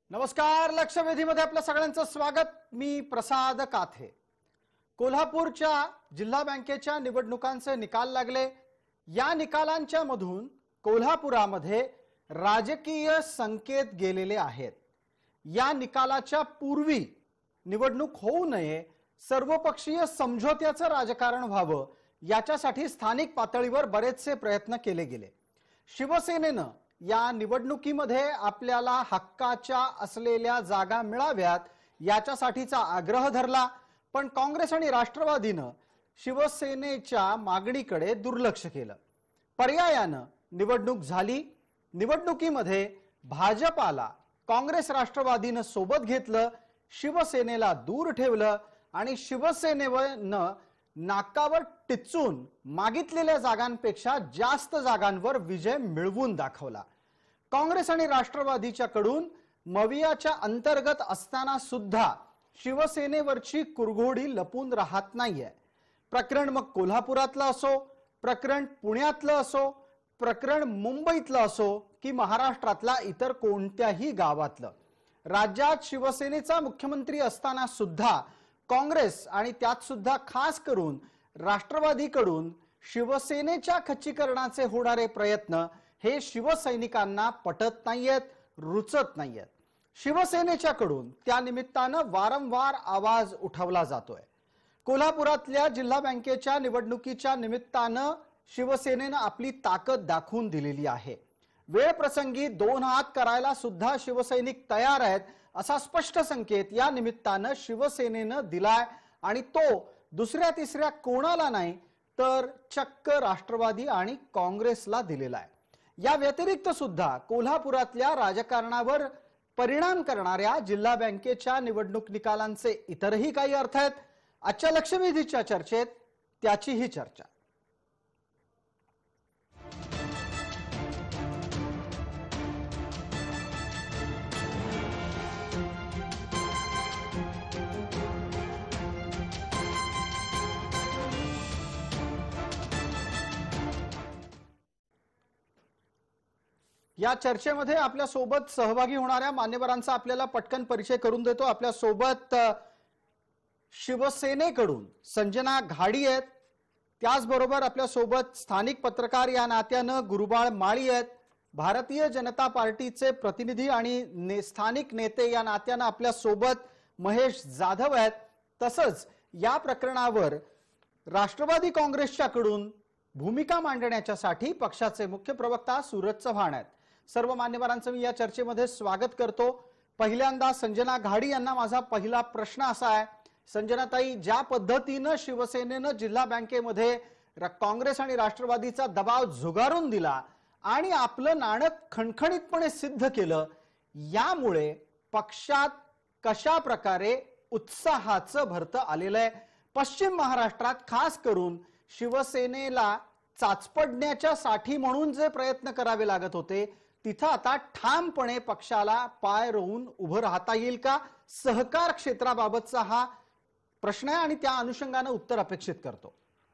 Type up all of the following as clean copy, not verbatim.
नमस्कार. लक्षवेधीमध्ये आपल्या सगळ्यांचं स्वागत. मी प्रसाद काथे. कोल्हापूरच्या जिल्हा बँकेच्या निवडणुकांचे निकाल लागले. या निकालांच्या मधून कोल्हापुरामध्ये राजकीय संकेत गेलेले आहेत. या निकालाच्या पूर्वी निवडणूक होऊ नये, सर्वपक्षीय समझोत्याचं राजकारण व्हावं याच्यासाठी स्थानिक पातळीवर बरेचसे प्रयत्न केले गेले. शिवसेनेनं या निवडणुकीमध्ये आपल्याला हक्काच्या असलेल्या जागा मिळाव्यात याच्यासाठीचा आग्रह धरला, पण काँग्रेस आणि राष्ट्रवादीनं शिवसेनेच्या मागणीकडे दुर्लक्ष केलं. पर्यायानं निवडणूक झाली. निवडणुकीमध्ये भाजपाला काँग्रेस राष्ट्रवादीनं सोबत घेतलं, शिवसेनेला दूर ठेवलं आणि शिवसेनेनं नाकावर टिचून मागितलेल्या जागांपेक्षा जास्त जागांवर विजय मिळवून दाखवला. काँग्रेस आणि राष्ट्रवादीच्याकडून मवियाच्या अंतर्गत असताना सुद्धा शिवसेनेवरची कुरघोडी लपून राहत नाहीये. प्रकरण मग कोल्हापुरातलं असो, प्रकरण पुण्यातलं असो, प्रकरण मुंबईतलं असो की महाराष्ट्रातला इतर कोणत्याही गावातलं, राज्यात शिवसेनेचा मुख्यमंत्री असताना सुद्धा काँग्रेस आणि त्यात सुद्धा खास करून राष्ट्रवादीकडून शिवसेनेच्या खच्चीकरणाचे होणारे प्रयत्न हे शिवसैनिकांना पटत नाहीयेत, रुचत नाहीयेत. शिवसेनेच्याकडून त्या निमित्तानं वारंवार आवाज उठवला जातोय. कोल्हापुरातल्या जिल्हा बँकेच्या निवडणुकीच्या निमित्तानं शिवसेनेनं आपली ताकद दाखवून दिलेली आहे. वेळ प्रसंगी दोन हात करायला सुद्धा शिवसैनिक तयार आहेत असा स्पष्ट संकेत या निमित्तानं शिवसेनेनं दिलाय आणि तो दुसऱ्या तिसऱ्या कोणाला नाही तर चक्क राष्ट्रवादी आणि काँग्रेसला दिलेला आहे. या व्यतिरिक्त सुद्धा कोल्हापुरातल्या राजकारणावर परिणाम करणाऱ्या जिल्हा बँकेच्या निवडणूक निकालांचे इतरही काही अर्थ आहेत. आजच्या लक्षवेधीच्या चर्चेत त्याचीही चर्चा. या चर्चेमध्ये आपल्या सोबत सहभागी होणाऱ्या मान्यवरांचा आपल्याला पटकन परिचय करून देतो. आपल्या सोबत शिवसेनेकडून संजना घाडी आहेत, त्याचबरोबर आपल्या सोबत स्थानिक पत्रकार या नात्यानं गुरुबाळ माळी आहेत, भारतीय जनता पार्टीचे प्रतिनिधी आणि स्थानिक नेते या नात्यानं आपल्या सोबत महेश जाधव आहेत, तसंच या प्रकरणावर राष्ट्रवादी काँग्रेसच्याकडून भूमिका मांडण्याच्यासाठी पक्षाचे मुख्य प्रवक्ता सूरज चव्हाण आहेत. सर्व मान्यवरांचं मी या चर्चेमध्ये स्वागत करतो. पहिल्यांदा संजना घाडी यांना माझा पहिला प्रश्न असा आहे, संजनाताई, ज्या पद्धतीनं शिवसेनेनं जिल्हा बँकेमध्ये काँग्रेस आणि राष्ट्रवादीचा दबाव झुगारून दिला आणि आपलं नाणं खणखणीतपणे सिद्ध केलं, यामुळे पक्षात कशा प्रकारे उत्साहाचं भरतं आलेलं आहे? पश्चिम महाराष्ट्रात खास करून शिवसेनेला चाचपडण्याच्या साठी म्हणून जे प्रयत्न करावे लागत होते तिथं आता ठामपणे पक्षाला पाय रोवून उभं राहता येईल का? सहकार क्षेत्राबाबतचा हा प्रश्न आहे आणि त्या अनुषंगाने उत्तर अपेक्षित करतो.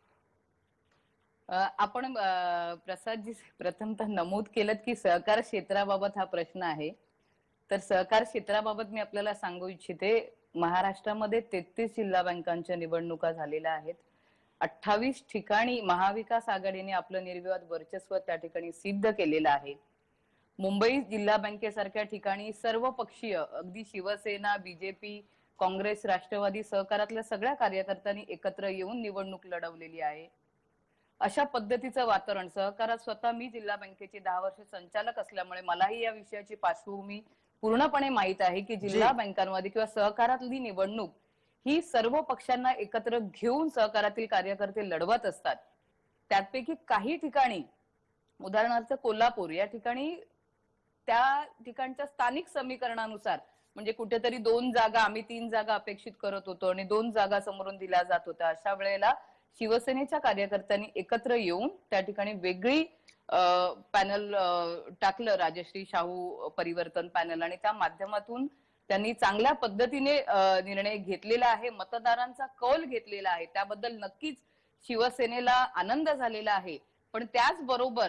आपण प्रसादजी प्रथमतः नमूद केलं की सहकार क्षेत्राबाबत हा प्रश्न आहे. तर सहकार क्षेत्राबाबत मी आपल्याला सांगू इच्छिते, महाराष्ट्रामध्ये 33 जिल्हा बँकांच्या निवडणुका झालेल्या आहेत. 28 ठिकाणी महाविकास आघाडीने आपलं निर्विवाद वर्चस्व त्या ठिकाणी सिद्ध केलेलं आहे. मुंबई जिल्हा बँकेसारख्या ठिकाणी सर्व पक्षीय, अगदी शिवसेना, बीजेपी, काँग्रेस, राष्ट्रवादी, सहकारातल्या सगळ्या कार्यकर्त्यांनी एकत्र येऊन निवडणूक लढवलेली आहे. अशा पद्धतीचं वातावरण सहकारात, स्वतः मी जिल्हा बँकेचे 10 वर्ष संचालक असल्यामुळे मलाही या विषयाची पार्श्वभूमी पूर्णपणे माहित आहे की जिल्हा बँकांमध्ये किंवा सहकारातली निवडणूक ही सर्व पक्षांना एकत्र घेऊन सहकारातील कार्यकर्ते लढवत असतात. त्यापैकी काही ठिकाणी, उदाहरणार्थ कोल्हापूर या ठिकाणी, त्या ठिकाणच्या स्थानिक समीकरणानुसार म्हणजे कुठेतरी 2 जागा, आम्ही 3 जागा अपेक्षित करत होतो आणि 2 जागा समोरून दिल्या जात होत्या. अशा वेळेला शिवसेनेच्या कार्यकर्त्यांनी एकत्र येऊन त्या ठिकाणी वेगळी पॅनल टाकलं, राजश्री शाहू परिवर्तन पॅनल, आणि त्या माध्यमातून त्यांनी चांगल्या पद्धतीने निर्णय घेतलेला आहे, मतदारांचा कौल घेतलेला आहे. त्याबद्दल नक्कीच शिवसेनेला आनंद झालेला आहे. पण त्याचबरोबर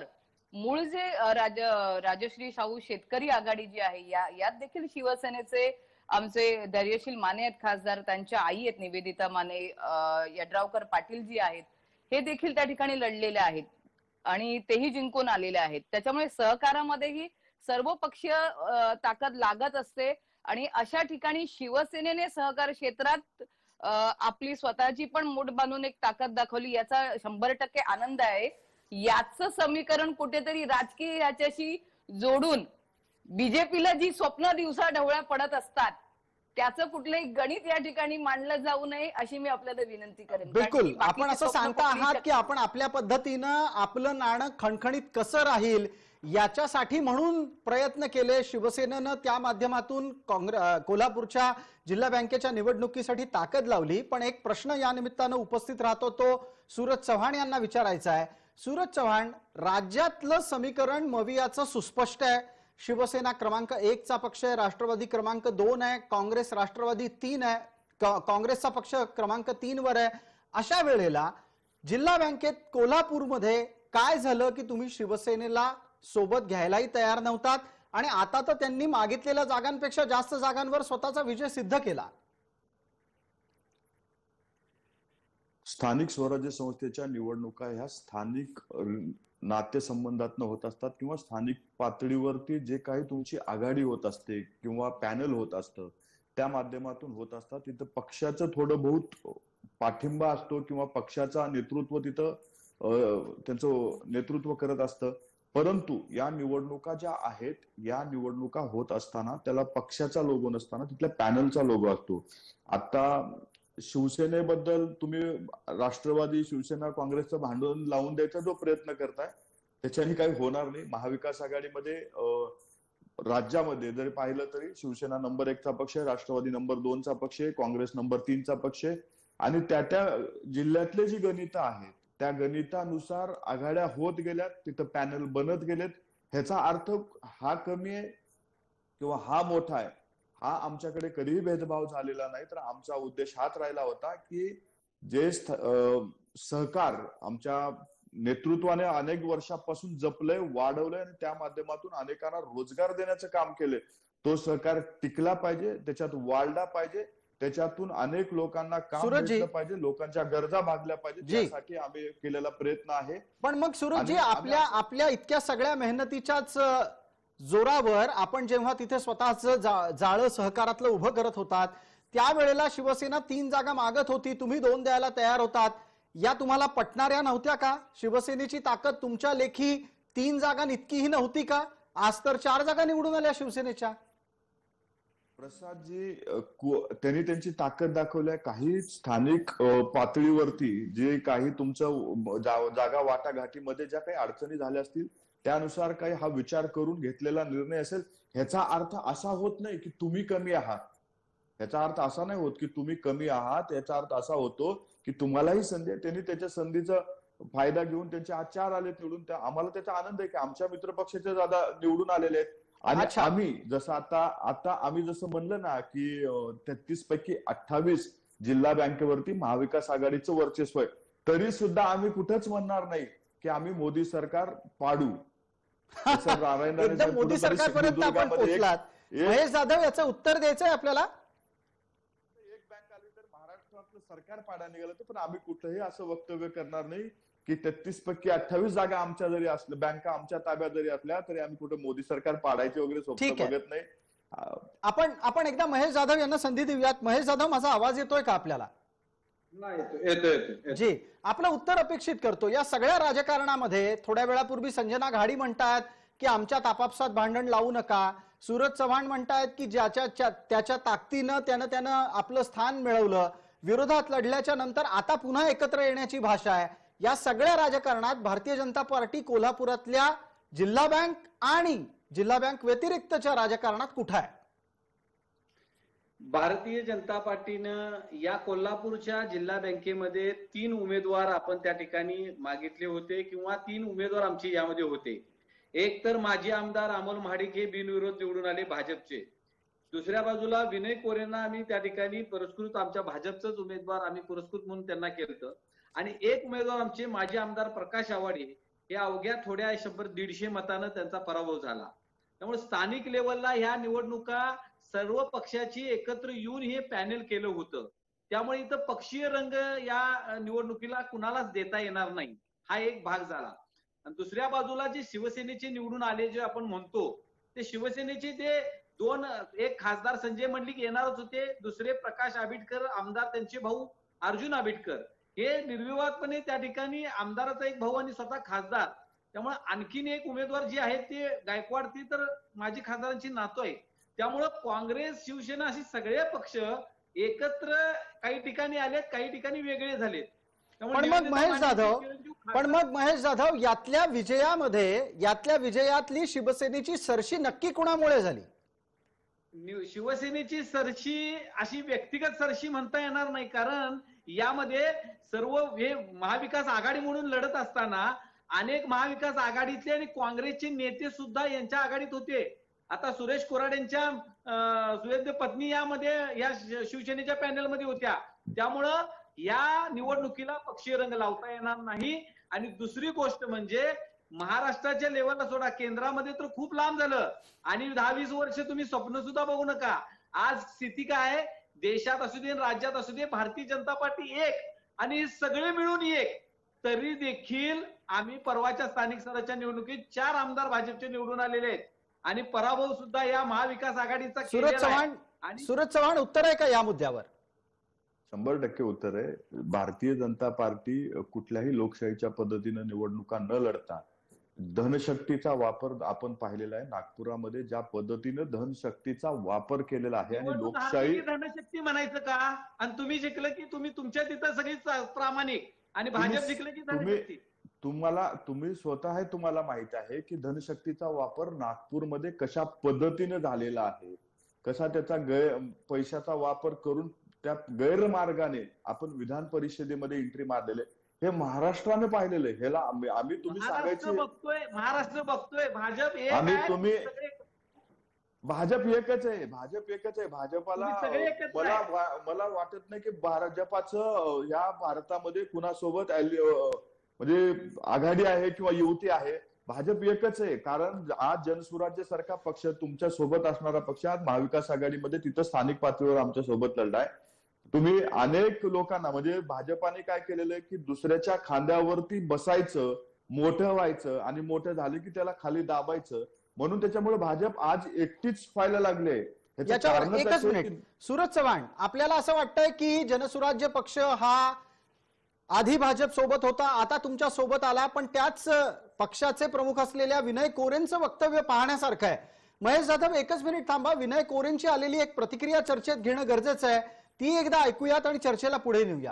मूळ जे राजश्री शाहू शेतकरी आघाडी जी आहे यात देखील शिवसेनेचे आमचे धैर्यशील माने आहेत खासदार, त्यांच्या आई आहेत निवेदिता माने, यड्रावकर पाटील जी आहेत, हे देखील त्या ठिकाणी लढलेले आहेत आणि तेही जिंकून आलेले आहेत. त्याच्यामुळे सहकारामध्येही सर्व पक्षीय ताकद लागत असते आणि अशा ठिकाणी शिवसेनेने सहकार क्षेत्रात आपली स्वतःची पण मूठ बांधून एक ताकद दाखवली, याचा 100% आनंद आहे. याचं समीकरण कुठेतरी राजकीय याच्याशी जोडून बीजेपीला जी स्वप्न दिवसा ढवळ्या पडत असतात त्याचं कुठलंही गणित या ठिकाणी मांडलं जाऊ नये अशी मी आपल्याला विनंती करेन. बिलकुल, आपण असं सांगता आहात की आपण आपल्या पद्धतीनं आपलं नाणं खणखणीत कसं राहील याच्यासाठी म्हणून प्रयत्न केले. शिवसेनेनं त्या माध्यमातून कोल्हापूरच्या जिल्हा बँकेच्या निवडणुकीसाठी ताकद लावली. पण एक प्रश्न या निमित्तानं उपस्थित राहतो, तो सूरज चव्हाण यांना विचारायचा आहे. सूरज चव्हाण, राज्यातलं समीकरण मवियाचं सुस्पष्ट आहे. शिवसेना क्रमांक 1 चा पक्ष आहे, राष्ट्रवादी क्रमांक 2 आहे, काँग्रेस राष्ट्रवादी 3 आहे, काँग्रेसचा पक्ष क्रमांक 3 वर आहे. अशा वेळेला जिल्हा बँकेत कोल्हापूरमध्ये काय झालं की तुम्ही शिवसेनेला सोबत घ्यायलाही तयार नव्हतात आणि आता तर त्यांनी मागितलेल्या जागांपेक्षा जास्त जागांवर स्वतःचा विजय सिद्ध केला? स्थानिक स्वराज्य संस्थेच्या निवडणुका ह्या स्थानिक नातेसंबंधातनं होत असतात किंवा स्थानिक पातळीवरती जे काही तुमची आघाडी होत असते किंवा पॅनल होत असतं त्या माध्यमातून होत असतात. तिथं पक्षाचं थोडं बहुत पाठिंबा असतो किंवा पक्षाचा नेतृत्व तिथं त्यांचं नेतृत्व करत असतं. परंतु या निवडणुका ज्या आहेत, या निवडणुका होत असताना त्याला पक्षाचा लोगो नसताना तिथल्या पॅनलचा लोगो असतो. आता शिवसेनेबद्दल तुम्ही राष्ट्रवादी शिवसेना काँग्रेसचं भांडण लावून द्यायचा जो प्रयत्न करताय त्याच्याने काही होणार नाही. महाविकास आघाडीमध्ये राज्यामध्ये जरी पाहिलं तरी शिवसेना नंबर 1 चा पक्ष आहे, राष्ट्रवादी नंबर 2 चा पक्ष आहे, काँग्रेस नंबर 3 चा पक्ष आहे आणि त्या जिल्ह्यातले जी गणितं आहेत त्या गणितानुसार आघाड्या होत गेल्यात, तिथं पॅनल बनत गेलेत. ह्याचा अर्थ हा कमी आहे किंवा हा मोठा आहे हा आमच्याकडे कधीही भेदभाव झालेला नाही. तर आमचा उद्देश हाच राहिला होता की जे सहकार आमच्या नेतृत्वाने अनेक वर्षापासून जपलंय, वाढवलंय आणि त्या माध्यमातून अनेकांना रोजगार देण्याचं काम केलंय, तो सहकार टिकला पाहिजे, त्याच्यात वाढला पाहिजे, त्याच्यातून अनेक लोकांना काम भेटलं पाहिजे, लोकांच्या गरजा भागल्या पाहिजे, यासाठी आम्ही केलेला प्रयत्न आहे. पण मग सूरजजी, आपल्या इतक्या सगळ्या मेहनतीच्याच जोरावर आपण जेव्हा तिथे स्वतःचं जाळं सहकारातलं उभं करत होतात त्यावेळेला शिवसेना 3 जागा मागत होती, तुम्ही 2 द्यायला तयार होतात. या तुम्हाला पटणाऱ्या नव्हत्या का? शिवसेनेची ताकद तुमच्या लेखी 3 जागा इतकीही नव्हती का? आज तर 4 जागा निवडून आल्या शिवसेनेच्या. प्रसादजी, त्यांनी त्यांची ताकद दाखवली आहे. काही स्थानिक पातळीवरती जे काही तुमचं जागा वाटाघाटीमध्ये ज्या काही अडचणी झाल्या असतील त्यानुसार काही हा विचार करून घेतलेला निर्णय असेल. ह्याचा अर्थ असा होत नाही की तुम्ही कमी आहात, याचा अर्थ असा नाही होत की तुम्ही कमी आहात, याचा अर्थ असा होतो की तुम्हालाही संधी आहे. त्यांनी त्याच्या संधीचा फायदा घेऊन त्यांचे आज 4 आले निवडून, आम्हाला त्याचा आनंद आहे की आमच्या मित्रपक्षाचे दादा निवडून आलेले आहेत. आणि आम्ही जसं आता आम्ही जसं म्हणलं ना की 33 पैकी 28 जिल्हा बँकेवरती महाविकास आघाडीचं वर्चस्व आहे, तरी सुद्धा आम्ही कुठेच म्हणणार नाही की आम्ही मोदी सरकार पाडू. एकदम मोदी सरकारपर्यंत आपण पोहोचलात. महेश जाधव, याचं उत्तर द्यायचंय आपल्याला. एक बँक आली तर महाराष्ट्रातलं सरकार पाडा निघालं, पण आम्ही कुठेही असं वक्तव्य करणार नाही की 33 पैकी 28 जागा आमच्या जरी असल्या, बँका आमच्या ताब्यात जरी असल्या तरी आम्ही कुठे मोदी सरकार पाडायचे वगैरे स्वप्न बघत नाही. आपण एकदा महेश जाधव यांना संधी देऊयात. महेश जाधव, माझा आवाज येतोय का आपल्याला? जी, आपलं उत्तर अपेक्षित करतो. या सगळ्या राजकारणामध्ये थोड्या वेळापूर्वी संजना घाडी म्हणतात की आमच्यात आपापसात भांडण लावू नका. सूरज चव्हाण म्हणतायत की त्याच्या ताकदीनं त्यानं आपलं स्थान मिळवलं. विरोधात लढल्याच्या नंतर आता पुन्हा एकत्र येण्याची भाषा आहे. या सगळ्या राजकारणात भारतीय जनता पार्टी कोल्हापुरातल्या जिल्हा बँक आणि जिल्हा बँक व्यतिरिक्तच्या राजकारणात कुठे आहे? भारतीय जनता पार्टीनं या कोल्हापूरच्या जिल्हा बँकेमध्ये 3 उमेदवार आपण त्या ठिकाणी मागितले होते किंवा 3 उमेदवार आमचे यामध्ये होते. एक तर माजी आमदार अमोल महाडिक हे बिनविरोध निवडून आले भाजपचे. दुसऱ्या बाजूला विनय कोरेंना आम्ही त्या ठिकाणी पुरस्कृत, आमच्या भाजपचाच उमेदवार आम्ही पुरस्कृत म्हणून त्यांना केलं. आणि एक उमेदवार आमचे माजी आमदार प्रकाश आवाडे हे अवघ्या थोड्या 100-150 मतानं त्यांचा पराभव झाला. त्यामुळे स्थानिक लेवलला ह्या निवडणुका सर्व पक्षाची एकत्र येऊन हे पॅनेल केलं होतं. त्यामुळे इथं पक्षीय रंग या निवडणुकीला कुणालाच देता येणार नाही, हा एक भाग झाला. आणि दुसऱ्या बाजूला जे शिवसेनेचे निवडून आले जे आपण म्हणतो, ते शिवसेनेचे ते एक खासदार संजय मंडलिक येणारच होते, दुसरे प्रकाश आंबेडकर आमदार, त्यांचे भाऊ अर्जुन आंबेडकर हे निर्विवादपणे त्या ठिकाणी आमदाराचा एक भाऊ आणि स्वतः खासदार. त्यामुळे आणखीन एक उमेदवार जे आहेत ते गायकवाड, ती तर माजी खासदारांची नातो आहे. त्यामुळं काँग्रेस, शिवसेना अशी सगळे पक्ष एकत्र काही ठिकाणी आलेत, काही ठिकाणी वेगळे झालेत. पण मग महेश जाधव यातल्या विजयातली शिवसेनेची सरशी नक्की कुणामुळे झाली? शिवसेनेची सरशी अशी व्यक्तिगत सरशी म्हणता येणार नाही, कारण यामध्ये सर्व हे महाविकास आघाडी म्हणून लढत असताना अनेक महाविकास आघाडीतले आणि काँग्रेसचे नेते सुद्धा यांच्या आघाडीत होते. आता सुरेश कोराडेंच्या सुवेद्य पत्नी यामध्ये या शिवसेनेच्या पॅनलमध्ये होत्या. त्यामुळं या निवडणुकीला पक्षीय रंग लावता येणार नाही. आणि दुसरी गोष्ट म्हणजे महाराष्ट्राच्या लेवलला सोडा, केंद्रामध्ये तर खूप लांब झालं आणि 10-20 वर्ष तुम्ही स्वप्न सुद्धा बघू नका. आज स्थिती काय आहे, देशात असू दे राज्यात असू दे, भारतीय जनता पार्टी एक आणि सगळे मिळून एक. तरी देखील आम्ही परवाच्या स्थानिक स्वराज्याच्या निवडणुकीत 4 आमदार भाजपचे निवडून आलेले आहेत आणि पराभव सुद्धा या महाविकास आघाडीचा केलेला आहे. सूरज चव्हाण उत्तर आहे का या मुद्द्यावर? 100% उत्तर आहे. भारतीय जनता पार्टी कुठल्याही लोकशाहीच्या पद्धतीनं निवडणुका न लढता धनशक्तीचा वापर आपण पाहिलेला आहे. नागपुरामध्ये ज्या पद्धतीनं धनशक्तीचा वापर केलेला आहे आणि लोकशाही धनशक्ती म्हणायचं का? आणि तुम्ही जिंकलं की तुमच्या तिथं सगळी प्रामाणिक आणि भाजप जिंकलं की धनशक्ती. तुम्हाला माहित आहे की धनशक्तीचा वापर नागपूरमध्ये कशा पद्धतीने झालेला आहे, कसा त्याचा पैशाचा वापर करून त्या गैरमार्गाने आपण विधान परिषदेमध्ये एंट्री मारलेले हे महाराष्ट्राने पाहिलेलं आहे. ह्याला आम्ही तुम्ही सांगायचे महाराष्ट्र बघतोय भाजप एक आम्ही आहे, तुम्ही सगळे भाजप एकच आहे. भाजपाला मला वाटत नाही की भाजपाचं या भारतामध्ये कुणासोबत म्हणजे आघाडी आहे किंवा युती आहे. भाजप एकच आहे. कारण आज जनसुराज्य सारखा पक्ष तुमच्या सोबत असणारा पक्ष आज महाविकास आघाडीमध्ये तिथं स्थानिक पातळीवर आमच्या सोबत लढलाय. तुम्ही अनेक लोकांना म्हणजे भाजपाने काय केलेलं आहे की दुसऱ्याच्या खांद्यावरती बसायचं, मोठं व्हायचं आणि मोठं झालं की त्याला खाली दाबायचं. म्हणून त्याच्यामुळे भाजप आज एकटीच व्हायला लागले. एकच मिनिट सूरज चव्हाण, आपल्याला असं वाटतंय की जनसुराज्य पक्ष हा आधी भाजप सोबत होता, आता तुमच्या सोबत आला, पण त्याच पक्षाचे प्रमुख असलेल्या विनय कोरेंचं वक्तव्य पाहण्यासारखं आहे. महेश जाधव एकच मिनिट थांबा. विनय कोरेंची आलेली एक प्रतिक्रिया चर्चेत घेणं गरजेचं आहे, ती एकदा ऐकूयात आणि चर्चेला पुढे नेऊयात.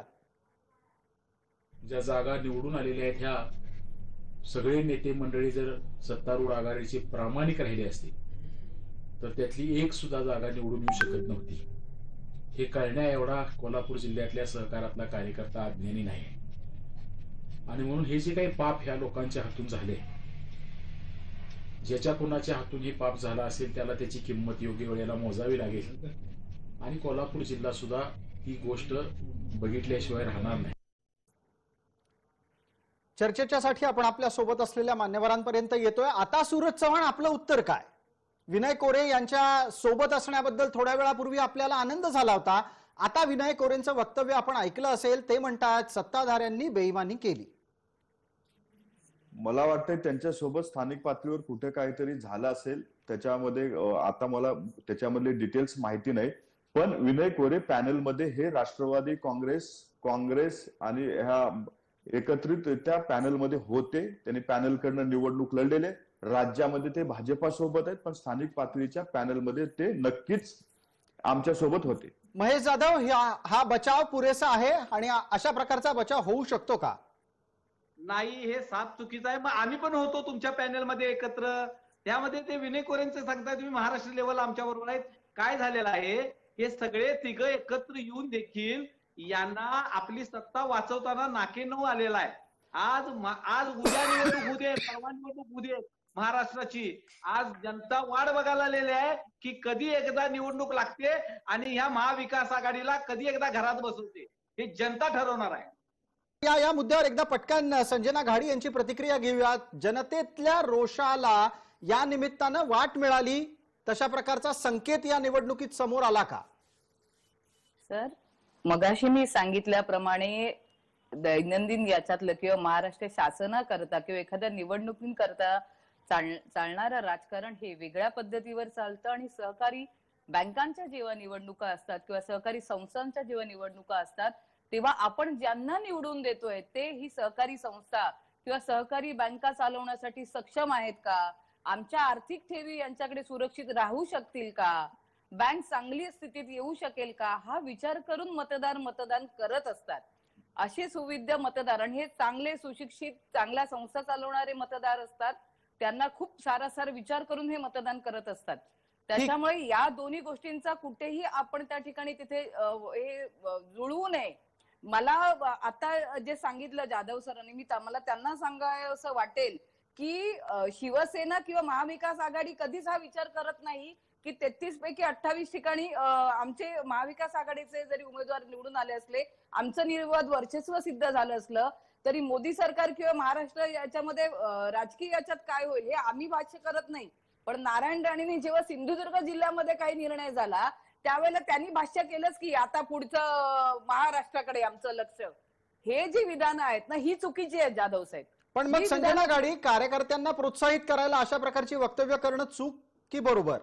ज्या जागा निवडून आलेल्या आहेत ह्या सगळे नेते मंडळी जर सत्तारूढ आघाडीचे प्रामाणिक राहिले असते तर त्यातली एक सुद्धा जागा निवडून येऊ शकत नव्हती. हे कळण्या एवढा कोल्हापूर जिल्ह्यातल्या सहकारातला कार्यकर्ता अज्ञानी नाही. आणि म्हणून हे जे काही पाप ह्या लोकांच्या हातून झाले, ज्याच्या कुणाच्या हातून हे पाप झाला असेल त्याला त्याची किंमत योग्य वेळेला मोजावी लागेल. आणि कोल्हापूर जिल्हा सुद्धा ही गोष्ट बघितल्याशिवाय राहणार नाही. चर्चेच्यासाठी आपण आपल्या सोबत असलेल्या मान्यवरांपर्यंत येतोय. आता सूरज चव्हाण, आपलं उत्तर काय? विनय कोरे यांच्या सोबत असण्याबद्दल थोड्या वेळापूर्वी आपल्याला आनंद झाला होता. आता विनय कोरेंचं वक्तव्य आपण ऐकलं असेल, ते म्हणतात सत्ताधाऱ्यांनी बेईमानी केली. मला वाटतंय त्यांच्यासोबत स्थानिक पातळीवर कुठे काहीतरी झालं असेल. त्याच्यामध्ये आता मला त्याच्यामधले डिटेल्स माहिती नाही. पण विनय कोरे पॅनलमध्ये हे राष्ट्रवादी काँग्रेस आणि ह्या एकत्रितरित्या पॅनलमध्ये होते. त्यांनी पॅनलकडनं निवडणूक लढलेले. राज्यामध्ये ते भाजपासोबत आहेत, पण स्थानिक पातळीच्या पॅनलमध्ये ते नक्कीच आमच्या सोबत होते. महेश जाधव, हा बचाव पुरेसा आहे आणि अशा प्रकारचा बचाव होऊ शकतो का? नाही, हे साफ चुकीचं आहे. मग आम्ही पण होतो तुमच्या पॅनलमध्ये एकत्र. त्यामध्ये ते विनय कोरेंचं सांगताय तुम्ही महाराष्ट्र लेवल आमच्या बरोबर आहेत. काय झालेलं आहे, हे सगळे तिघं एकत्र येऊन देखील यांना आपली सत्ता वाचवताना नाकेनऊ आलेला आहे. आज उद्या निवडणूक होऊ दे, परवा निवडणूक होऊ दे महाराष्ट्राची. आज जनता वाट बघायला आलेली आहे की कधी एकदा निवडणूक लागते आणि ह्या महाविकास आघाडीला कधी एकदा घरात बसवते. हे जनता ठरवणार आहे. या मुद्द्यावर एकदा पटकन संजना घाडी यांची प्रतिक्रिया घेऊयात. जनतेतल्या रोषाला या निमित्तानं वाट मिळाली, तशा प्रकारचा संकेत या निवडणुकीत समोर आला का? सर, मगाशी मी सांगितल्याप्रमाणे दैनंदिन याच्यातलं किंवा महाराष्ट्र शासनाकरता किंवा एखाद्या निवडणुकीकरता चालणारं राजकारण हे वेगळ्या पद्धतीवर चालतं आणि सहकारी बँकांच्या जेव्हा निवडणुका असतात किंवा सहकारी संस्थांच्या जेव्हा निवडणुका असतात तेव्हा आपण ज्यांना निवडून देतोय ते ही सहकारी संस्था किंवा सहकारी बँका चालवण्यासाठी सक्षम आहेत का, आमच्या आर्थिक ठेवी यांच्याकडे सुरक्षित राहू शकतील का, बँक चांगली स्थितीत येऊ शकेल का, हा विचार करून मतदार मतदान करत असतात. असे सुविद्य मतदार आणि हे चांगले सुशिक्षित चांगल्या संस्था चालवणारे मतदार असतात, त्यांना खूप सारासार विचार करून हे मतदान करत असतात. त्याच्यामुळे या दोन्ही गोष्टींचा कुठेही आपण त्या ठिकाणी तिथे हे जुळवू नये. मला आता जे सांगितलं जाधव सरांनी, मला त्यांना सांगायचं वाटेल की शिवसेना किंवा महाविकास आघाडी कधीच हा विचार करत नाही की 33 पैकी 28 ठिकाणी आमचे महाविकास आघाडीचे जरी उमेदवार निवडून आले असले, आमचं निर्वाद वर्चस्व सिद्ध झालं असलं तरी मोदी सरकार किंवा महाराष्ट्र याच्यामध्ये राजकीय याच्यात काय होईल हे आम्ही भाष्य करत नाही. पण नारायण राणेंनी जेव्हा सिंधुदुर्ग जिल्ह्यामध्ये काही निर्णय झाला त्यावेळेला त्यांनी भाष्य केलंच की आता पुढचं महाराष्ट्राकडे आमचं लक्ष. हे जी विधानं आहेत ना ही चुकीची आहेत जाधव साहेब. पण मग संजना घाडी, कार्यकर्त्यांना प्रोत्साहित करायला अशा प्रकारची वक्तव्य करणं चूक की बरोबर?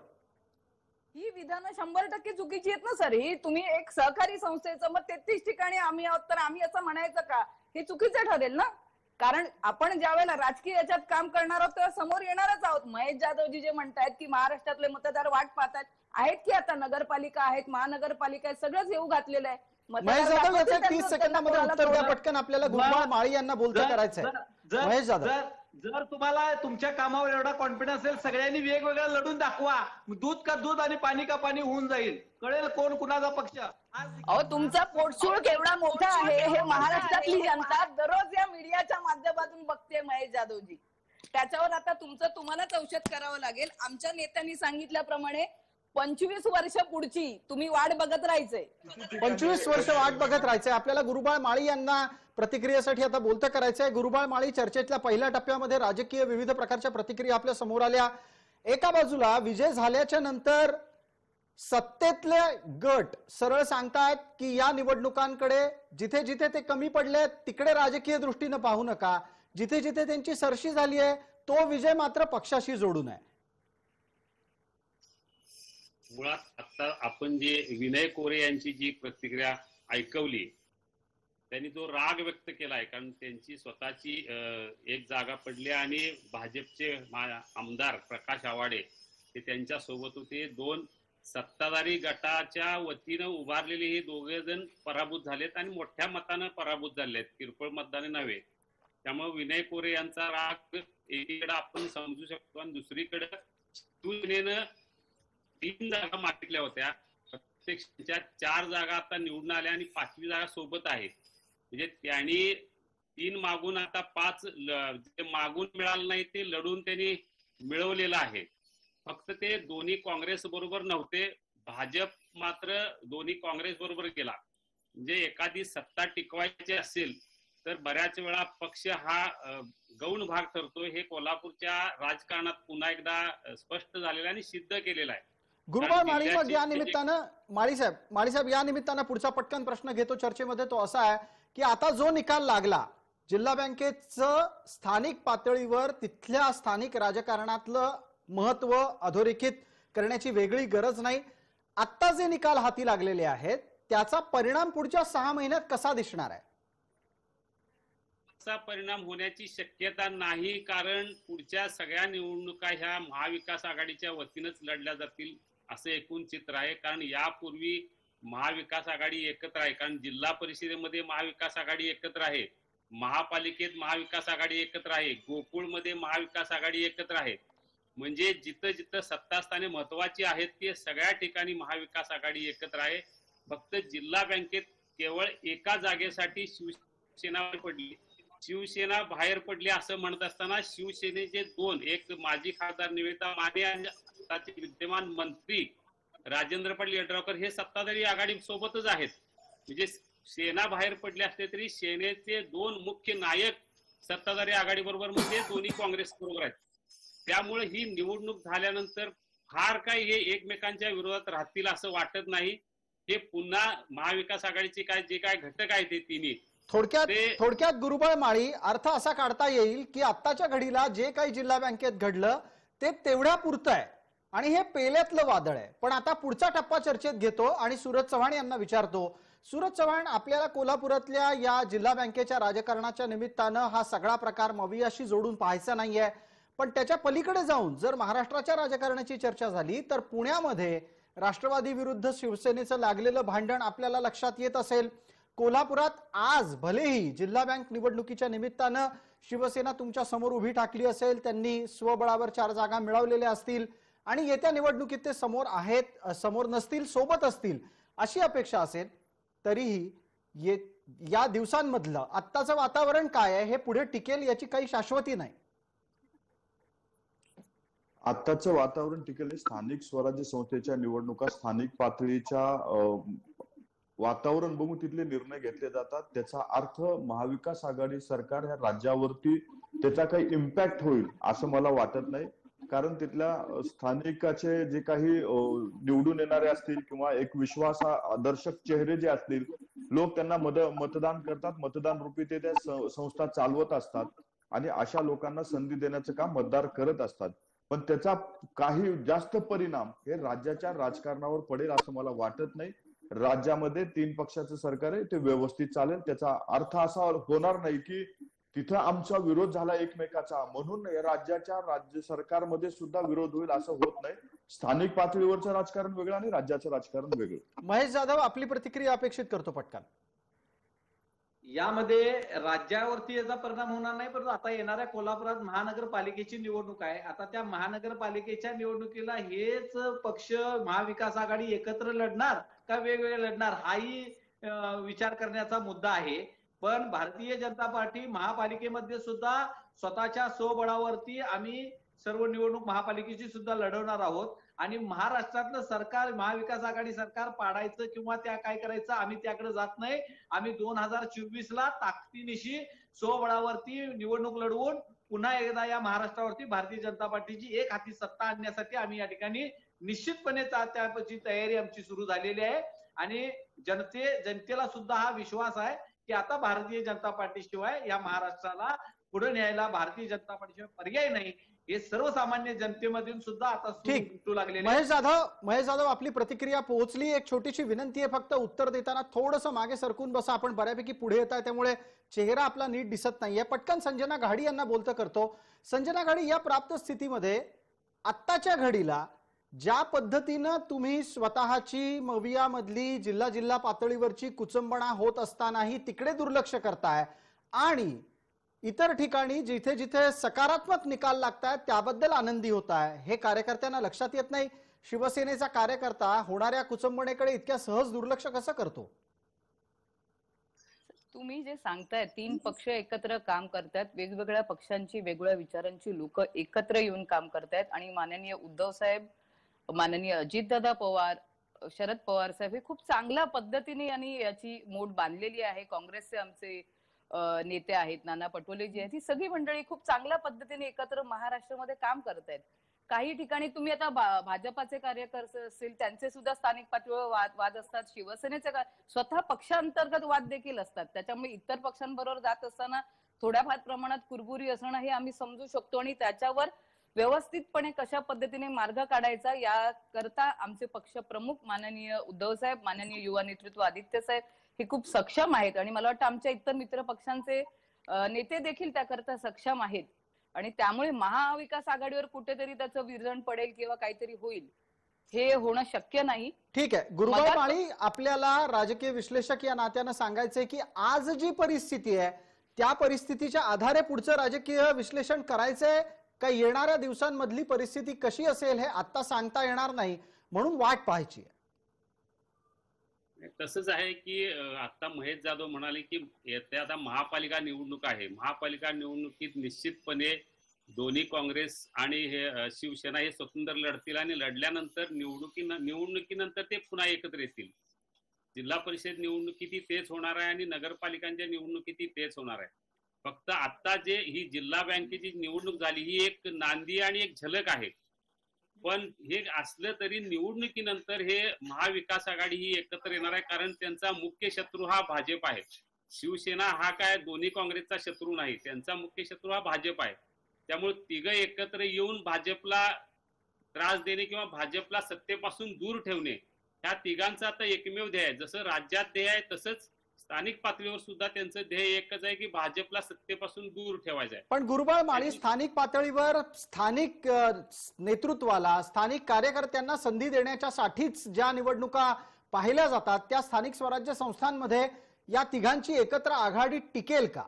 ही विधानं 100% चुकीची आहेत ना सर. ही तुम्ही एक सहकारी संस्थेचं मग 33 ठिकाणी आम्ही आहोत तर आम्ही असं म्हणायचं का, हे चुकीचं ठरेल ना. कारण आपण ज्या वेळेला राजकीय याच्यात काम करणार आहोत तेव्हा समोर येणारच आहोत. महेश जाधवजी जे म्हणतायत की महाराष्ट्रातले मतदार वाट पाहतात आहेत की आता नगरपालिका आहेत, महानगरपालिका आहेत, सगळंच येऊ घातलेलं आहे. महेश जाधव याचे 30 सेकंदामध्ये उत्तर द्या पटकन, आपल्याला गुरुबाळ माळी यांना बोलतं करायचंय. महेश जाधव, जर तुम्हाला तुमच्या कामावर एवढा कॉन्फिडन्स असेल, सगळ्यांनी वेगवेगळं लढून दाखवा. दूध का दूध आणि पाणी का पाणी होऊन जाईल, कळेल कोण कुणाचा पक्ष. अहो, तुमचा पोटसूळ केवढा मोठा आहे हे महाराष्ट्रातली जनता दररोज या मीडियाच्या माध्यमातून बघते महेश जाधवजी. त्याच्यावर आता तुम्हालाच औषध करावं लागेल. आमच्या नेत्यांनी सांगितल्याप्रमाणे 25 वर्ष पुढची तुम्ही वाट बघत राहायचंय. 25 वर्ष वाट बघत राहायचंय. आपल्याला गुरुबाळ माळी यांना प्रतिक्रियेसाठी आता बोलतं करायचंय. गुरुबाळ माळी, चर्चेतल्या पहिल्या टप्प्यामध्ये राजकीय विविध प्रकारच्या प्रतिक्रिया आपल्या समोर आल्या. एका बाजूला विजय झाल्याच्या नंतर सत्तेतले गट सरळ सांगतायत की या निवडणुकांकडे जिथे जिथे ते कमी पडले तिकडे राजकीय दृष्टीनं पाहू नका, जिथे जिथे त्यांची सरशी झाली आहे तो विजय मात्र पक्षाशी जोडून आहे. मुळात आता आपण जे विनय कोरे यांची जी प्रतिक्रिया ऐकवली, त्यांनी जो राग व्यक्त केलाय, कारण त्यांची स्वतःची एक जागा पडली आणि भाजपचे आमदार प्रकाश आवाडे हे त्यांच्या सोबत होते. 2 सत्ताधारी गटाच्या वतीनं उभारलेले हे दोघे जण पराभूत झालेत आणि मोठ्या मतानं पराभूत झाले आहेत, किरकोळ मतदाने नव्हे. त्यामुळे विनय कोरे यांचा राग एकीकडे आपण समजू शकतो आणि दुसरीकडे शिवसेनेनं 3 जागा मागितल्या होत्या, प्रत्येक 4 जागा आता निवडून आल्या आणि 5वी जागा सोबत आहे. म्हणजे त्यांनी 3 मागून आता 5 जे मागून मिळालं नाही ते लढून त्यांनी मिळवलेलं आहे. फक्त ते दोन्ही काँग्रेस बरोबर नव्हते, भाजप मात्र दोन्ही काँग्रेस बरोबर गेला. म्हणजे एखादी सत्ता टिकवायची असेल तर बऱ्याच वेळा पक्ष हा गौण भाग ठरतो. हे कोल्हापूरच्या राजकारणात पुन्हा एकदा स्पष्ट झालेलं आणि सिद्ध केलेलं आहे. गुरुबाळ माळी, मग या निमित्तानं माळीसाहेब या निमित्तानं पुढचा पटकन प्रश्न घेतो चर्चेमध्ये. तो असा आहे की आता जो निकाल लागला जिल्हा बँकेचं स्थानिक पातळीवर, तिथल्या स्थानिक राजकारणातलं महत्व अधोरेखित करण्याची वेगळी गरज नाही. आता जे निकाल हाती लागलेले आहेत त्याचा परिणाम पुढच्या 6 महिन्यात कसा दिसणार आहे? असा परिणाम होण्याची शक्यता नाही, कारण पुढच्या सगळ्या निवडणुका ह्या महाविकास आघाडीच्या वतीनच लढल्या जातील असं एकूण चित्र आहे. कारण यापूर्वी महाविकास आघाडी एकत्र आहे, कारण जिल्हा परिषदेमध्ये महाविकास आघाडी एकत्र आहे, महापालिकेत महाविकास आघाडी एकत्र आहे, गोकुळमध्ये महाविकास आघाडी एकत्र आहे. म्हणजे जिथं जिथं सत्तास्थाने महत्वाची आहेत ते सगळ्या ठिकाणी महाविकास आघाडी एकत्र आहे. फक्त जिल्हा बँकेत केवळ एका जागेसाठी शिवसेना पडली, शिवसेना बाहेर पडली असं म्हणत असताना शिवसेनेचे 2, एक माजी खासदार निवेदिता माने आणि विद्यमान मंत्री राजेंद्र पाटील यड्रावकर हे सत्ताधारी आघाडी सोबतच आहेत. म्हणजे सेना बाहेर पडले असले तरी सेनेचे 2 मुख्य नायक सत्ताधारी आघाडी बरोबर म्हणजे दोन्ही काँग्रेस बरोबर आहेत. त्यामुळे ही निवडणूक झाल्यानंतर फार काही हे एकमेकांच्या विरोधात राहतील असं वाटत नाही. हे पुन्हा महाविकास आघाडीचे काय जे काय घटक आहेत ते तिन्ही थोडक्यात गुरुबळ माळी, अर्थ असा काढता येईल की आत्ताच्या घडीला जे काही जिल्हा बँकेत घडलं ते तेवढ्या पुरतं आहे आणि हे पेल्यातलं वादळ आहे. पण आता पुढचा टप्पा चर्चेत घेतो आणि सूरज चव्हाण यांना विचारतो. सूरज चव्हाण, आपल्याला कोल्हापुरातल्या या जिल्हा बँकेच्या राजकारणाच्या निमित्तानं हा सगळा प्रकार मवियाशी जोडून पाहायचा नाहीये, पण त्याच्या पलीकडे जाऊन जर महाराष्ट्राच्या राजकारणाची चर्चा झाली तर पुण्यामध्ये राष्ट्रवादी विरुद्ध शिवसेनेचं लागलेलं भांडण आपल्याला लक्षात येत असेल. कोल्हापुरात आज भलेही जिल्हा बँक निवडणुकीच्या निमित्तानं शिवसेना तुमच्या समोर उभी ठाकली असेल, त्यांनी स्वबळावर 4 जागा मिळवलेल्या असतील आणि येत्या निवडणुकीत ते समोर आहेत, समोर नसतील, सोबत असतील अशी अपेक्षा असेल, तरीही या दिवसांमधलं आत्ताचं वातावरण काय आहे, हे पुढे टिकेल याची काही शाश्वती नाही. आत्ताचं वातावरण टिकेल. स्थानिक स्वराज्य संस्थेच्या निवडणुका स्थानिक पातळीच्या वातावरण बघून तिथले निर्णय घेतले जातात. त्याचा अर्थ महाविकास आघाडी सरकार ह्या राज्यावरती त्याचा काही इम्पॅक्ट होईल असं मला वाटत नाही. कारण तिथल्या स्थानिकाचे जे काही निवडून येणारे असतील किंवा एक विश्वासादर्शक चेहरे जे असतील, लोक त्यांना मतदान करतात, मतदान रूपी ते त्या संस्था चालवत असतात आणि अशा लोकांना संधी देण्याचं काम मतदार करत असतात. पण त्याचा काही जास्त परिणाम हे राज्याच्या राजकारणावर पडेल असं मला वाटत नाही. राज्यामध्ये 3 पक्षाचं सरकार आहे, ते व्यवस्थित चालेल. त्याचा अर्थ असा होणार नाही की तिथं आमचा विरोध झाला एकमेकाचा म्हणून राज्य सरकारमध्ये सुद्धा विरोध होईल, असं होत नाही. स्थानिक पातळीवरचं राजकारण वेगळं आणि राज्याचं राजकारण वेगळं. महेश जाधव, आपली प्रतिक्रिया अपेक्षित करतो पटकन. यामध्ये राज्यावरती याचा परिणाम होणार नाही, परंतु आता येणाऱ्या कोल्हापुरात महानगरपालिकेची निवडणूक आहे. आता त्या महानगरपालिकेच्या निवडणुकीला हेच पक्ष महाविकास आघाडी एकत्र लढणार का वेगवेगळे लढणार हाही विचार करण्याचा मुद्दा आहे. पण भारतीय जनता पार्टी महापालिकेमध्ये सुद्धा स्वतःच्या स्वबळावरती आम्ही सर्व निवडणूक महापालिकेची सुद्धा लढवणार आहोत आणि महाराष्ट्रातलं सरकार महाविकास आघाडी सरकार पाडायचं किंवा त्या काय करायचं आम्ही त्याकडे जात नाही. आम्ही 2024ला ताकदीनिशी स्वबळावरती निवडणूक लढवून पुन्हा एकदा या महाराष्ट्रावरती भारतीय जनता पार्टीची एक हाती सत्ता आणण्यासाठी आम्ही या ठिकाणी निश्चितपणे त्याची तयारी आमची सुरू झालेली आहे आणि जनतेला सुद्धा हा विश्वास आहे की आता भारतीय जनता पार्टीशिवाय या महाराष्ट्राला पुढे न्यायला भारतीय जनता पार्टीशिवाय पर्याय नाही. हे सर्वसामान्य जनतेमधून सुद्धा आता सुरू लागले. महेश जाधव, आपली प्रतिक्रिया पोहोचली. एक छोटीशी विनंती आहे, फक्त उत्तर देताना थोडंसं मागे सरकून बसा. आपण बऱ्यापैकी पुढे येत आहे त्यामुळे चेहरा आपला नीट दिसत नाहीये. पटकन संजना घाडी यांना बोलतं करतो. संजना घाडी, या प्राप्त स्थितीमध्ये आत्ताच्या घडीला ज्या पद्धतीनं तुम्ही स्वतःची मवियामधली जिल्हा पातळीवरची कुचंबणा होत असतानाही तिकडे दुर्लक्ष करताय आणि इतर ठिकाणी जिथे जिथे सकारात्मक निकाल लागतायत त्याबद्दल आनंदी होताय, हे कार्यकर्त्यांना लक्षात येत नाही. शिवसेनेचा कार्यकर्ता होणाऱ्या कुचंबणेकडे इतक्या सहज दुर्लक्ष कसं करतो? तुम्ही जे सांगताय 3 पक्ष एकत्र काम करतात, वेगवेगळ्या पक्षांची वेगवेगळ्या विचारांची लोक एकत्र येऊन काम करतायत आणि माननीय उद्धव साहेब, माननीय अजितदादा पवार, शरद पवार साहेब हे खूप चांगल्या पद्धतीने यांनी याची मोड बांधलेली आहे. काँग्रेसचे आमचे नेते आहेत, नाना पटोले जी आहेत, ही सगळी मंडळी खूप चांगल्या पद्धतीने एकत्र महाराष्ट्रामध्ये काम करतायत. काही ठिकाणी तुम्ही आता भाजपाचे कार्यकर्ते असतील त्यांचे सुद्धा स्थानिक पातळीवर वाद असतात, शिवसेनेचे स्वतः पक्षांतर्गत वाद देखील असतात. त्याच्यामुळे इतर पक्षांबरोबर जात असताना थोड्याफार प्रमाणात कुरबुरी असणं हे आम्ही समजू शकतो आणि त्याच्यावर व्यवस्थितपणे कशा पद्धतीने मार्ग काढायचा याकरता आमचे पक्ष प्रमुख माननीय उद्धव साहेब, माननीय युवा नेतृत्व आदित्य साहेब हे खूप सक्षम आहेत आणि मला वाटतं आमच्या इतर मित्र पक्षांचे नेते देखील त्याकरता सक्षम आहेत आणि त्यामुळे महाविकास आघाडीवर कुठेतरी त्याचं विरजण पडेल किंवा काहीतरी होईल हे होणं शक्य नाही. ठीक आहे गुरुबाई माळी, आपल्याला राजकीय विश्लेषक या नात्यानं सांगायचंय की आज जी परिस्थिती आहे त्या परिस्थितीच्या आधारे पुढचं राजकीय विश्लेषण करायचंय का येणाऱ्या दिवसांमधली परिस्थिती कशी असेल हे आता सांगता येणार नाही म्हणून वाट पाहायची आहे? तसंच आहे की आता महेश जाधव म्हणाले की येत्या आता महापालिका निवडणूक आहे, महापालिका निवडणुकीत निश्चितपणे दोन्ही काँग्रेस आणि हे शिवसेना हे स्वतंत्र लढतील आणि लढल्यानंतर निवडणुकीनंतर ते पुन्हा एकत्र येतील. जिल्हा परिषद निवडणुकीतही तेच होणार आहे आणि नगरपालिकांच्या निवडणुकीतही तेच होणार आहे. फक्त आता जे ही जिल्हा बँकेची निवडणूक झाली ही एक नांदी आणि एक झलक आहे. पण हे असलं तरी निवडणुकीनंतर हे महाविकास आघाडी ही एकत्र येणार आहे, कारण त्यांचा मुख्य शत्रू हा भाजप आहे. शिवसेना हा काय दोन्ही काँग्रेसचा शत्रू नाही, त्यांचा मुख्य शत्रू हा भाजप आहे. त्यामुळे तिघं एकत्र येऊन भाजपला त्रास देणे किंवा भाजपला सत्तेपासून दूर ठेवणे ह्या तिघांचा आता एकमेव ध्येय आहे. जसं राज्यात ध्येय आहे तसंच स्थानिक पातळीवर सुद्धा त्यांचं ध्येय एकच आहे की भाजपला सत्तेपासून दूर ठेवायचं आहे. पण गुरुबाळ माळी, स्थानिक पातळीवर स्थानिक नेतृत्वाला, स्थानिक कार्यकर्त्यांना संधी देण्याच्या साठीच ज्या निवडणुका पाहिल्या जातात, त्या स्थानिक स्वराज्य संस्थांमध्ये या तिघांची एकत्र आघाडी टिकेल का?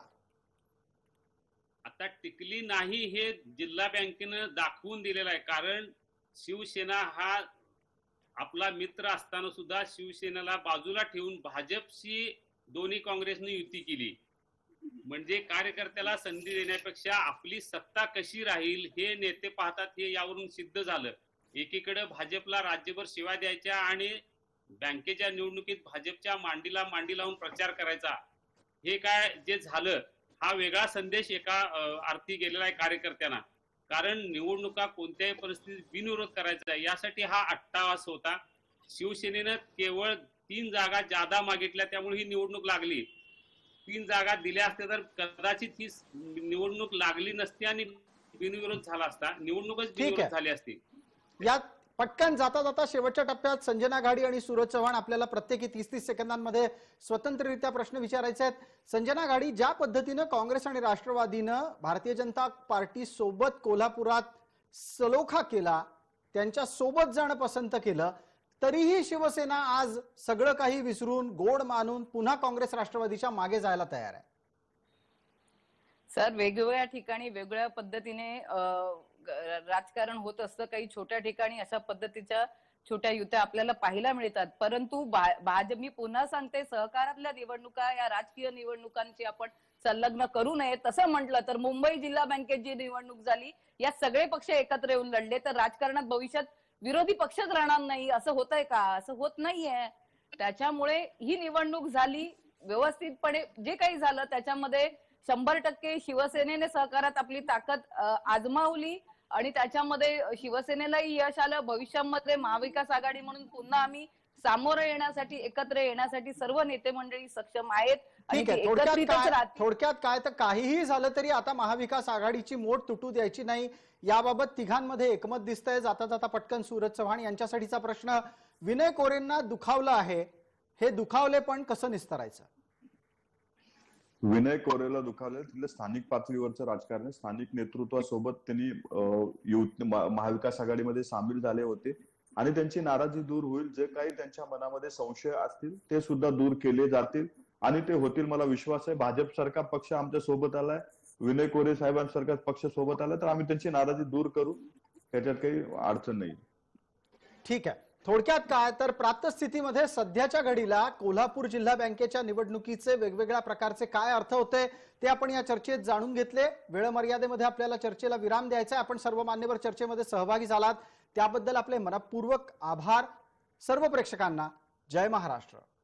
आता टिकली नाही हे जिल्हा बँकेनं दाखवून दिलेलं आहे. कारण शिवसेना हा आपला मित्र असताना सुद्धा शिवसेनेला बाजूला ठेवून भाजपशी दोन्ही काँग्रेसने युती केली. म्हणजे कार्यकर्त्याला संधी देण्यापेक्षा आपली सत्ता कशी राहील हे नेते पाहतात, हे यावरून सिद्ध झालं. एकीकडे भाजपला राज्यभर सेवा द्यायच्या आणि बँकेच्या निवडणुकीत भाजपच्या मांडीला मांडी लावून प्रचार करायचा, हे काय जे झालं हा वेगळा संदेश एका अर्थी गेलेला आहे कार्यकर्त्यांना. कारण निवडणुका कोणत्याही परिस्थितीत बिनविरोध करायचा आहे यासाठी हा अट्टाहास होता. शिवसेनेनं केवळ 3 जागा जादा मागितल्या, त्यामुळे ही निवडणूक लागली. 3 जागा दिल्या असत्या तर कदाचित ही निवडणूक लागली नसती आणि बिनविरोध झाला असता, निवडणूकच बिनविरोध झाली असती. यात पटकन जाता जाता शेवटच्या टप्प्यात संजना घाडी आणि सूरज चव्हाण आपल्याला प्रत्येकी 30-30 सेकंदांमध्ये स्वतंत्ररित्या प्रश्न विचारायचे आहेत. संजना घाडी, ज्या पद्धतीनं काँग्रेस आणि राष्ट्रवादीनं भारतीय जनता पार्टी सोबत कोल्हापुरात सलोखा केला, त्यांच्या सोबत जाणं पसंत केलं, तरीही शिवसेना आज सगळं काही विसरून गोड मानून पुन्हा काँग्रेस राष्ट्रवादीच्या मागे जायला तयार आहे. सर, वेगवेगळ्या ठिकाणी वेगवेगळ्या पद्धतीने राजकारण होत असतं. काही छोट्या ठिकाणी अशा पद्धतीच्या छोट्या युत्या आपल्याला पाहायला मिळतात. परंतु भाजप, मी पुन्हा सांगते, सहकारातल्या निवडणुका या राजकीय निवडणुकांची आपण संलग्न करू नये. तसं म्हटलं तर मुंबई जिल्हा बँकेची निवडणूक झाली, या सगळे पक्ष एकत्र येऊन लढले, तर राजकारणात भविष्यात विरोधी पक्षच राहणार नाही असं होतंय का? असं होत नाहीये. त्याच्यामुळे ही निवडणूक झाली व्यवस्थितपणे, जे काही झालं त्याच्यामध्ये 100% शिवसेनेने सहकारात आपली ताकद आजमावली आणि त्याच्यामध्ये शिवसेनेलाही यश आलं. भविष्यामध्ये महाविकास आघाडी म्हणून पुन्हा आम्ही सामोरं येण्यासाठी, एकत्र येण्यासाठी सर्व नेते मंडळी सक्षम आहेत. ठीक आहे, थोडक्यात काय तर काहीही झालं तरी आता महाविकास आघाडीची मोड तुटू द्यायची नाही, याबाबत तिघांमध्ये एकमत दिसतंय. जाता जाता पटकन सूरज चव्हाण यांच्यासाठीचा प्रश्न, विनय कोरेंना दुखावलं आहे, हे दुखावले पण कसं निस्तरायचं? विनय कोरेला दुखावले, तिथल्या स्थानिक पातळीवरचं राजकारण, स्थानिक नेतृत्वासोबत त्यांनी महाविकास आघाडीमध्ये सामील झाले होते आणि त्यांची नाराजी दूर होईल. जे काही त्यांच्या मनामध्ये संशय असतील ते सुद्धा दूर केले जातील आणि ते होतील, मला विश्वास आहे. भाजप सारखा पक्ष आमच्या सोबत आलाय, विनय कोरे साहेबांसारखा पक्ष सोबत आलाय, तर आम्ही त्यांची नाराजी दूर करू, त्याच्यात काही अडचण नाही. ठीक आहे, थोडक्यात काय तर प्राप्तस्थितीमध्ये सध्याच्या घडीला कोल्हापूर जिल्हा बँकेच्या निवडणुकीचे वेगवेगळ्या प्रकारचे काय अर्थ होते ते आपण या चर्चेत जाणून घेतले. वेळ मर्यादेमध्ये आपल्याला चर्चेला विराम द्यायचा आहे. आपण सर्व मान्यवर चर्चेमध्ये सहभागी झालात त्याबद्दल आपले मनपूर्वक आभार. सर्व प्रेक्षकांना जय महाराष्ट्र.